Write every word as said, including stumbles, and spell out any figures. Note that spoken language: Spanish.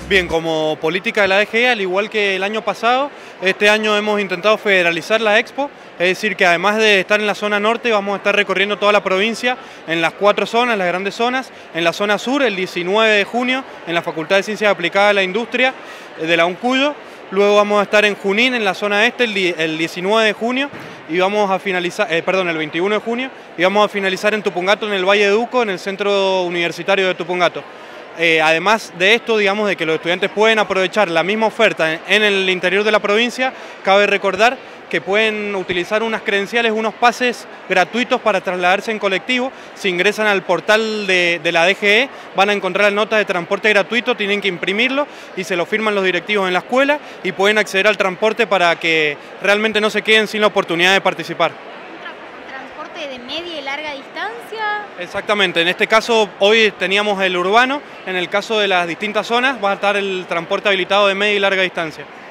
Bien, como política de la D G E, al igual que el año pasado, este año hemos intentado federalizar la Expo, es decir, que además de estar en la zona norte, vamos a estar recorriendo toda la provincia en las cuatro zonas, las grandes zonas. En la zona sur, el diecinueve de junio, en la Facultad de Ciencias Aplicadas a la Industria de la UNCUYO. Luego vamos a estar en Junín, en la zona este, el diecinueve de junio, y vamos a finalizar, eh, perdón, el veintiuno de junio, y vamos a finalizar en Tupungato, en el Valle de Uco, en el Centro Universitario de Tupungato. Eh, además de esto, digamos, de que los estudiantes pueden aprovechar la misma oferta en, en el interior de la provincia, cabe recordar que pueden utilizar unas credenciales, unos pases gratuitos para trasladarse en colectivo. Si ingresan al portal de, de la D G E, van a encontrar la nota de transporte gratuito, tienen que imprimirlo y se lo firman los directivos en la escuela y pueden acceder al transporte para que realmente no se queden sin la oportunidad de participar. ¿Transporte de media y larga distancia? Exactamente, en este caso hoy teníamos el urbano, en el caso de las distintas zonas va a estar el transporte habilitado de media y larga distancia.